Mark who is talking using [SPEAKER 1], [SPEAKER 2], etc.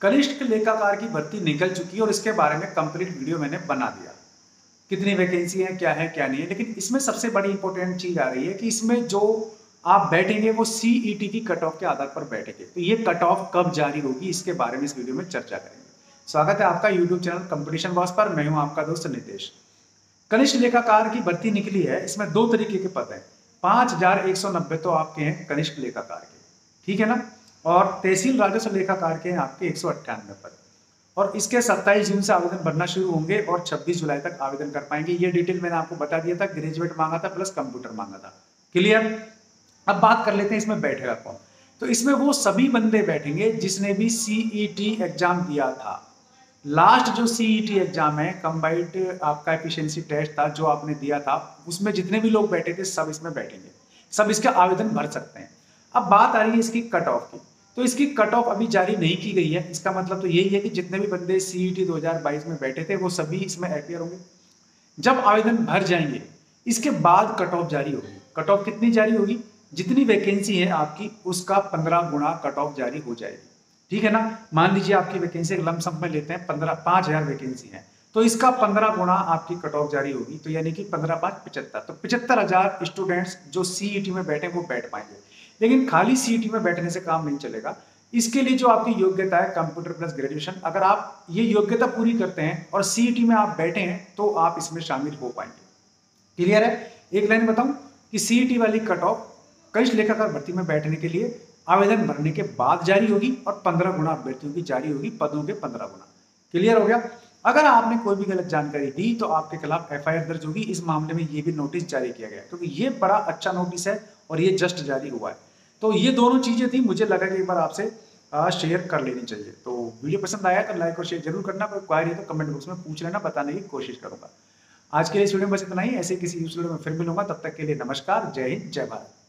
[SPEAKER 1] कनिष्ठ लेखाकार की भर्ती निकल चुकी है और इसके बारे में कंप्लीट वीडियो मैंने बना दिया, कितनी वैकेंसी है क्या नहीं है। लेकिन इसमें सबसे बड़ी इंपॉर्टेंट चीज आ रही है कि इसमें जो आप बैठेंगे वो सीईटी की कट ऑफ के आधार पर बैठेंगे। तो ये कट ऑफ कब जारी होगी इसके बारे में इस वीडियो में चर्चा करेंगे। स्वागत है आपका यूट्यूब चैनल कंपटीशन बॉस पर। मैं हूं आपका दोस्त नितेश। कनिष्ठ लेखाकार की भर्ती निकली है, इसमें दो तरीके के पद हैं। 5190 तो आपके हैं कनिष्ठ लेखाकार के, ठीक है ना, और तहसील राजस्व लेखाकार के हैं आपके 198 पद। और इसके 27 जून से आवेदन भरना शुरू होंगे और 26 जुलाई तक आवेदन कर पाएंगे। ये डिटेल मैंने आपको बता दिया था, ग्रेजुएट मांगा था प्लस कंप्यूटर मांगा था। क्लियर। अब बात कर लेते हैं इसमें बैठेगा कौन। तो इसमें वो सभी बंदे बैठेंगे जिसने भी सीईटी एग्जाम दिया था। लास्ट जो सीईटी एग्जाम है, कंबाइंड आपका एफिशिएंसी टेस्ट था जो आपने दिया था, उसमें जितने भी लोग बैठे थे सब इसमें बैठेंगे, सब इसका आवेदन भर सकते हैं। अब बात आ रही है इसकी कट ऑफ की। तो इसकी कट ऑफ अभी जारी नहीं की गई है। इसका मतलब तो यही है कि जितने भी बंदे सीईटी 2022 में बैठे थे वो सभी इसमें अपीयर होंगे। जब आवेदन भर जाएंगे इसके बाद कट ऑफ जारी होगी। कट ऑफ कितनी जारी होगी? जितनी वैकेंसी है आपकी उसका 15 गुना कट ऑफ जारी हो जाएगी, ठीक है ना। मान लीजिए आपकी वैकेंसी लमसम में लेते हैं 5000 वैकेंसी है, तो इसका 15 गुना आपकी कट ऑफ जारी होगी। तो यानी कि 15 5 75, तो 75,000 स्टूडेंट्स जो सीईटी में बैठे वो बैठ पाएंगे। लेकिन खाली सीईटी में बैठने से काम नहीं चलेगा। इसके लिए जो आपकी योग्यता है कंप्यूटर प्लस ग्रेजुएशन, अगर आप ये योग्यता पूरी करते हैं और सीईटी में आप बैठे हैं तो आप इसमें शामिल हो पाएंगे। क्लियर है। एक लाइन बताऊं कि सीईटी वाली कट ऑफ कनिष्ठ लेखाकार भर्ती में बैठने के लिए आवेदन भरने के बाद जारी होगी और 15 गुना अभ्यर्थियों की जारी होगी, पदों के 15 गुना। क्लियर हो गया। अगर आपने कोई भी गलत जानकारी दी तो आपके खिलाफ एफआईआर दर्ज होगी। इस मामले में ये भी नोटिस जारी किया गया क्योंकि ये बड़ा अच्छा नोटिस है और ये जस्ट जारी हुआ है। तो ये दोनों चीजें थी, मुझे लगा कि एक बार आपसे शेयर कर लेनी चाहिए। तो वीडियो पसंद आया तो लाइक और शेयर जरूर करना। कोई क्वारी है तो कमेंट बॉक्स में पूछ लेना, बताने की कोशिश करूंगा। आज के लिए इस वीडियो में बस इतना ही। ऐसे किसी यूजफुल वीडियो में फिर मिलूंगा, तब तक के लिए नमस्कार, जय हिंद, जय भारत।